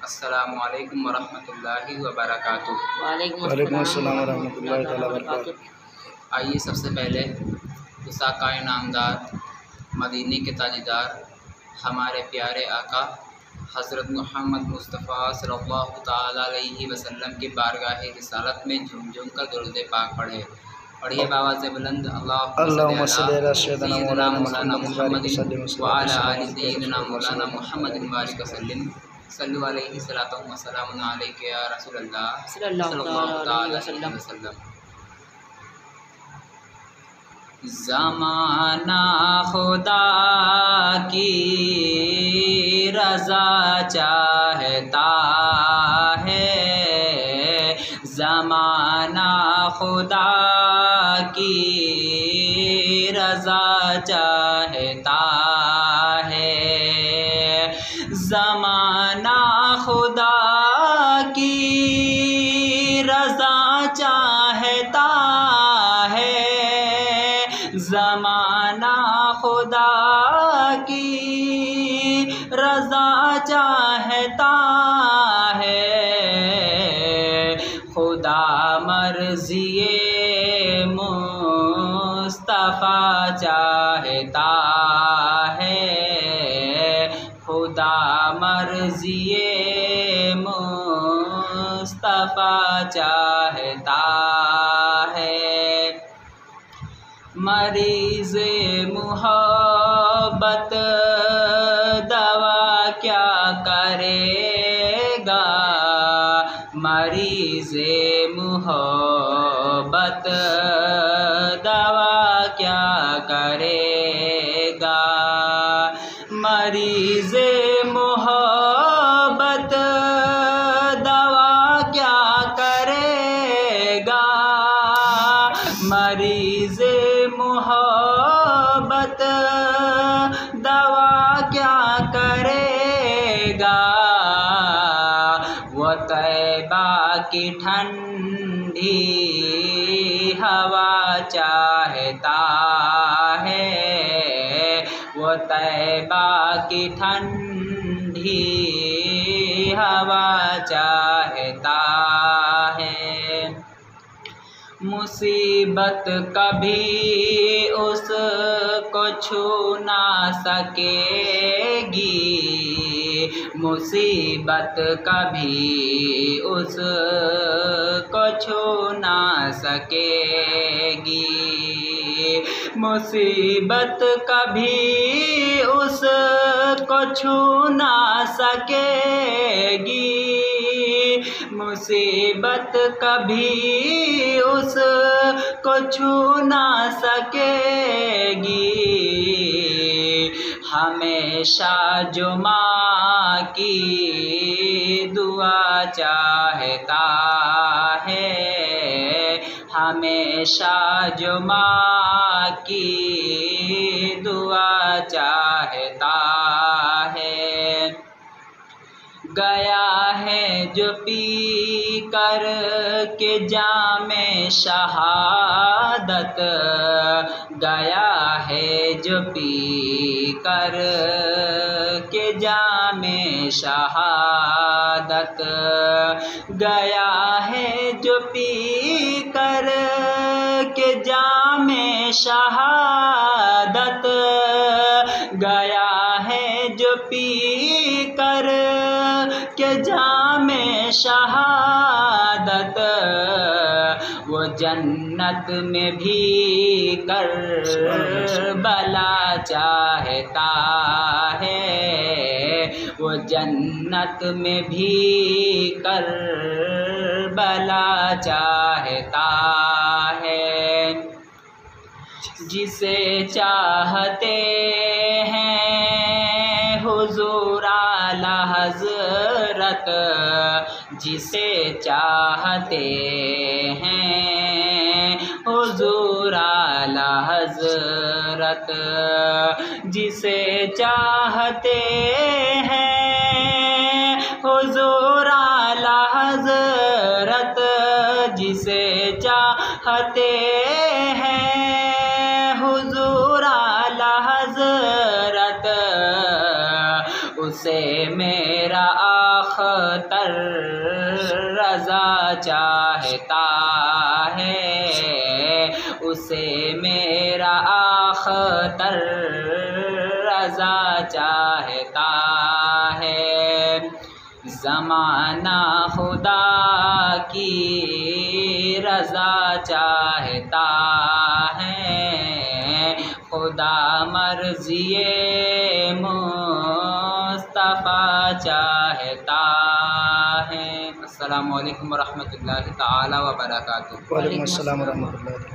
अस्सलामु अलैकुम वरहमतुल्लाहि वबरकातुहू। वालेकुम अस्सलाम वरहमतुल्लाहि तआला वबरकातुहू। आइए सबसे पहले साकाए नामदार मदीने के ताजदार हमारे प्यारे आका हज़रत मोहम्मद मुस्तफ़ा सल्लल्लाहु ताला अलैहि वसल्लम की बारगाह रिसालत में झूम झूम कर दुरूद पाक पढ़े। पढ़िए बाबा से बुलंद अल्लाहुम्मा सल्ली अला सय्यिदना मौलाना मौलाना मुहम्मद व अला आलि सय्यिदना मौलाना मुहम्मद बारिक वसल्लिम सल्लु अलैहि सलातु व सलामुन अलैका या रसूलल्लाह सल्लल्लाहु ताला अलैहि वसल्लम। ज़माना खुदा की रज़ा चाहता है, ज़माना खुदा की रज़ा चाहता है, ज़माना खुदा की रज़ा चाहता है, ज़माना खुदा की रज़ा चाहता है, खुदा मर्ज़िए मुस्तफ़ा चाहता है, खुदा मर्ज़िए मुस्तफ़ा चाहता है। मरीज़ मोहब्बत दवा क्या करेगा, मरीज़ मोहब्बत दवा क्या करेगा, मरीज़ मोहब्बत दवा क्या करेगा, मरीज़ मोहब्बत दवा क्या करेगा, वो तैबा की ठंडी हवा चाहता है, वो तैबा की ठंडी हवा चाहता है। मुसीबत कभी उसको छू ना सकेगी, मुसीबत कभी उसको छू ना सकेगी, मुसीबत कभी उसको छू ना सकेगी, मुसीबत कभी उसको छू ना सकेगी, हमेशा जो माँ की दुआ चाहता है, हमेशा जो माँ की दुआ चाहता है। गया है जो पी कर के जामे शहादत, गया है जो पी कर के जामे शहादत, गया है जो पी कर के जामे शहादत, गया है जो पी कर के जामे शहादत, वो जन्नत में भी करबला चाहता है, वो जन्नत में भी करबला चाहता है। जिसे चाहते हैं हुजूर आला हज़रत, जिसे चाहते हैं हुजूर आला हज़रत, जिसे चाहते हैं हुजूर आला हज़रत, जिसे चाहते हैं हुजूर आला हज़रत, उसे मेरा अख्तर रज़ा चाहता है, उसे मेरा अख्तर रज़ा चाहता है। ज़माना खुदा की रज़ा चाहता है, खुदा मर्ज़िए मुस्तफ़ा चाहता है। अस्सलामु अलैकुम वरहमतुल्लाहि तआला व बरकातुहू। वालेकुम अस्सलाम व रहमतुल्लाहि।